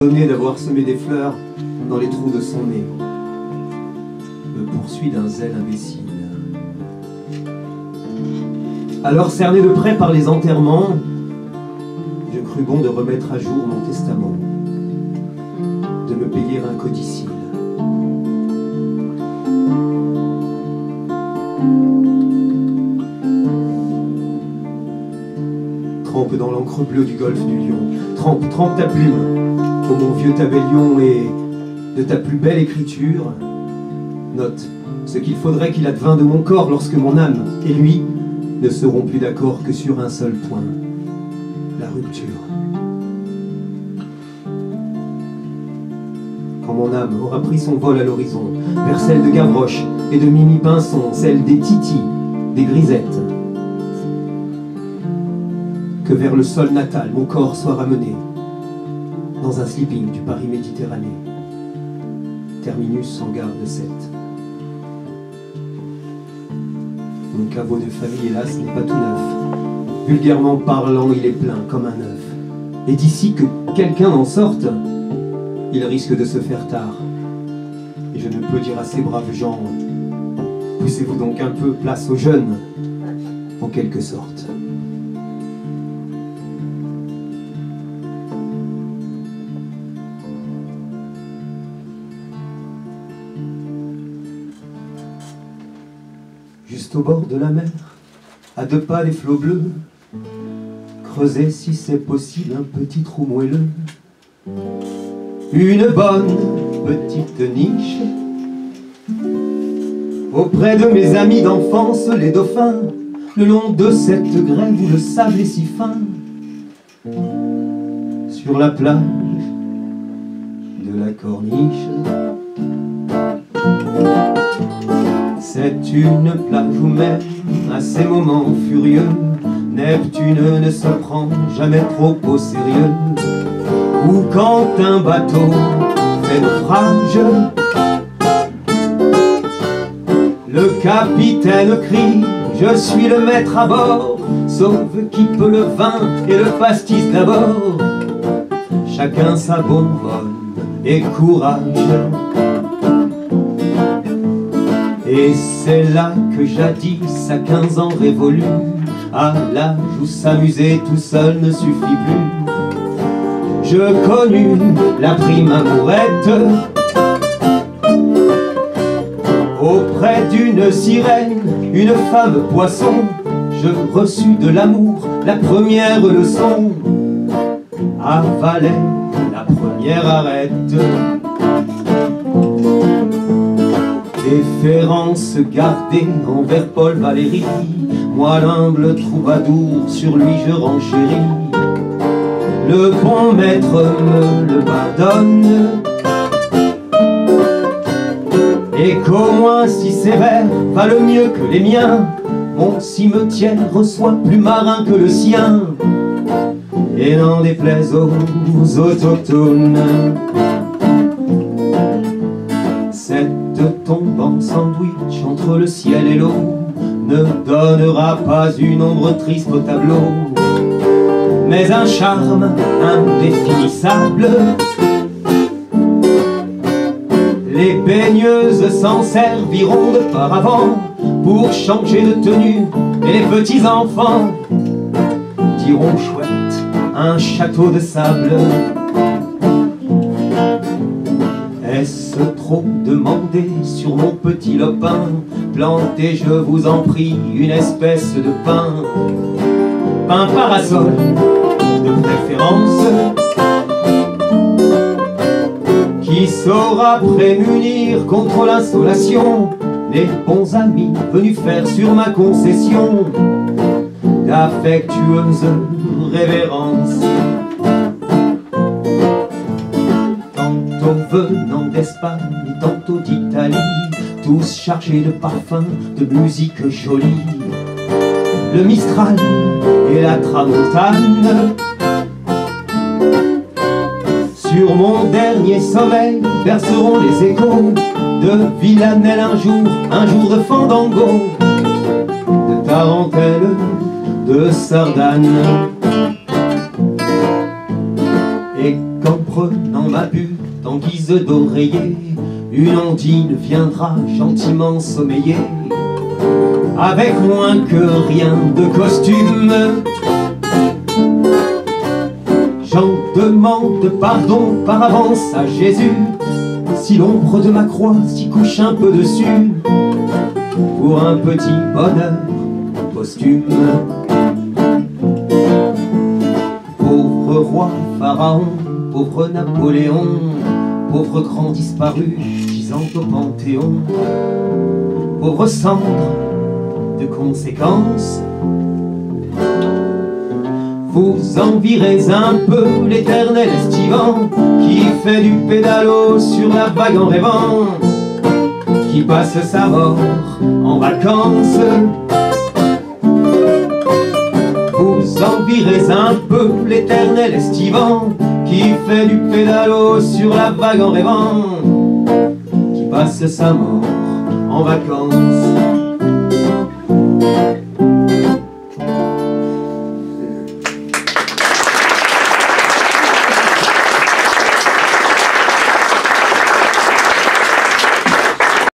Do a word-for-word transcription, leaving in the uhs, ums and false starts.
Donné d'avoir semé des fleurs dans les trous de son nez, me poursuit d'un zèle imbécile. Alors, cerné de près par les enterrements, je crus bon de remettre à jour mon testament, de me payer un codicile. Trempe dans l'encre bleue du golfe du Lion, trempe, trempe ta plume, ô mon vieux tabellion, et de ta plus belle écriture, note ce qu'il faudrait qu'il advint de mon corps lorsque mon âme et lui ne seront plus d'accord que sur un seul point, la rupture. Quand mon âme aura pris son vol à l'horizon, vers celle de Gavroche et de Mimi Pinson, celle des Titi, des Grisettes, que vers le sol natal mon corps soit ramené, dans un sleeping du Paris Méditerranée, terminus en gare de Sète. Mon caveau de famille, hélas, n'est pas tout neuf. Vulgairement parlant, il est plein comme un œuf. Et d'ici que quelqu'un en sorte, il risque de se faire tard. Et je ne peux dire à ces braves gens, poussez-vous donc un peu place aux jeunes, en quelque sorte. Juste au bord de la mer, à deux pas des flots bleus, creusez si c'est possible un petit trou moelleux, une bonne petite niche, auprès de mes amis d'enfance les dauphins, le long de cette grève où le sable est si fin, sur la plage de la Corniche. C'est une plage où même à ces moments furieux, Neptune ne se prend jamais trop au sérieux, ou quand un bateau fait naufrage, le capitaine crie « Je suis le maître à bord, sauve qui peut le vin et le pastis d'abord. » Chacun sa bonbonne et courage. Et c'est là que jadis, à quinze ans révolus, à l'âge où s'amuser tout seul ne suffit plus, je connus la prime amourette auprès d'une sirène, une femme poisson. Je reçus de l'amour la première leçon, à Valais la première arrête. Déférence gardée envers Paul Valéry, moi l'humble troubadour, sur lui je renchéris. Le bon maître me le pardonne, et qu'au moins si sévère valent mieux que les miens, mon cimetière reçoit plus marin que le sien, et n'en déplaise aux autochtones. Cette tombe en sandwich entre le ciel et l'eau ne donnera pas une ombre triste au tableau, mais un charme indéfinissable. Les baigneuses s'en serviront de paravent pour changer de tenue, et les petits enfants diront chouette, un château de sable. Est-ce trop demandé sur mon petit lopin? Plantez, je vous en prie, une espèce de pin, pin parasol de préférence, qui saura prémunir contre l'insolation les bons amis venus faire sur ma concession d'affectueuses révérences. Tantôt venant d'Espagne, tantôt d'Italie, tous chargés de parfums, de musique jolie, le Mistral et la Tramontane. Sur mon dernier sommeil berceront les échos de Villanelle un jour, un jour de fandango, de tarentelle, de sardane. Et qu'en prenant l'homme a pu, en guise d'oreiller, une ondine viendra gentiment sommeiller, avec moins que rien de costume. J'en demande pardon par avance à Jésus, si l'ombre de ma croix s'y couche un peu dessus, pour un petit bonheur posthume. Pauvre roi Pharaon, pauvre Napoléon, pauvre grand disparu gisant au Panthéon, pauvre cendre de conséquences. Vous envirez un peu l'éternel estivant, qui fait du pédalo sur la vague en rêvant, qui passe sa mort en vacances. Vous envirez un peu l'éternel estivant, qui fait du pédalo sur la vague en rêvant, qui passe sa mort en vacances.